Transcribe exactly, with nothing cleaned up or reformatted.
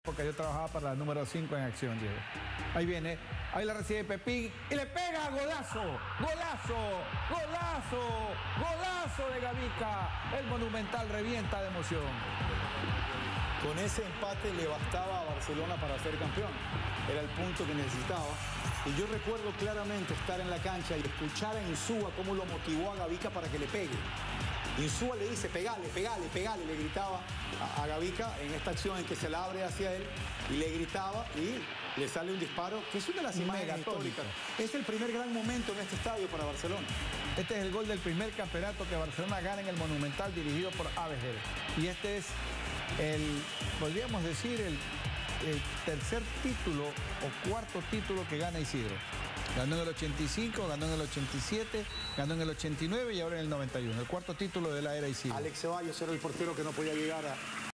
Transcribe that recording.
porque yo trabajaba para la número cinco en acción, Diego. Ahí viene, ahí la recibe Pepín y le pega, golazo, golazo, golazo, golazo de Gavica. El Monumental revienta de emoción. Con ese empate le bastaba a Barcelona para ser campeón. Era el punto que necesitaba. Y yo recuerdo claramente estar en la cancha y escuchar a Insúa cómo lo motivó a Gavica para que le pegue. Insúa le dice, pegale, pegale, pegale, le gritaba a, a Gavica en esta acción en que se la abre hacia él y le gritaba y le sale un disparo, que es una de las imágenes históricas. Es el primer gran momento en este estadio para Barcelona. Este es el gol del primer campeonato que Barcelona gana en el Monumental, dirigido por Abejer. Y este es el, podríamos decir, el, el tercer título o cuarto título que gana Isidro. Ganó en el ochenta y cinco, ganó en el ochenta y siete, ganó en el ochenta y nueve y ahora en el noventa y uno. El cuarto título de la era Isidro. Alex Ceballos era el portero que no podía llegar a...